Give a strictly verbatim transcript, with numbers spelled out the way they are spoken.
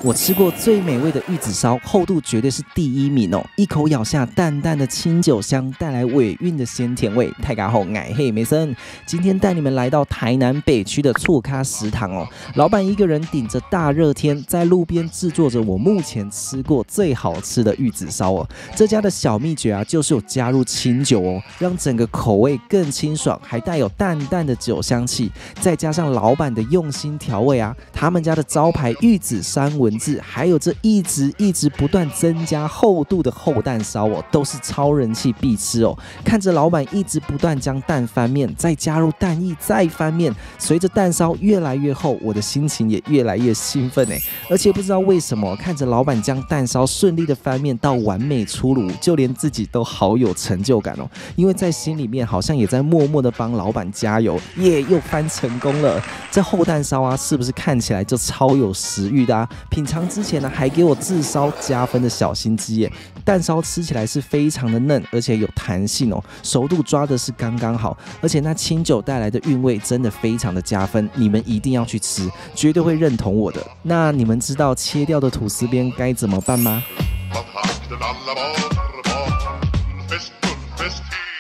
我吃过最美味的玉子烧，厚度绝对是第一名哦！一口咬下，淡淡的清酒香带来尾韵的鲜甜味，太嘎后矮嘿梅森。今天带你们来到台南北区的错咖食堂哦，老板一个人顶着大热天，在路边制作着我目前吃过最好吃的玉子烧哦。这家的小秘诀啊，就是有加入清酒哦，让整个口味更清爽，还带有淡淡的酒香气，再加上老板的用心调味啊，他们家的招牌玉子山文字，还有这一直一直不断增加厚度的厚蛋烧哦，都是超人气必吃哦。看着老板一直不断将蛋翻面，再加入蛋液，再翻面，随着蛋烧越来越厚，我的心情也越来越兴奋哎！而且不知道为什么，看着老板将蛋烧顺利的翻面到完美出炉，就连自己都好有成就感哦，因为在心里面好像也在默默的帮老板加油，耶，又翻成功了！这厚蛋烧啊，是不是看起来就超有食欲的啊？品尝之前呢，还给我自烧加分的小心机耶！蛋烧吃起来是非常的嫩，而且有弹性哦，熟度抓的是刚刚好，而且那清酒带来的韵味真的非常的加分，你们一定要去吃，绝对会认同我的。那你们知道切掉的吐司边该怎么办吗？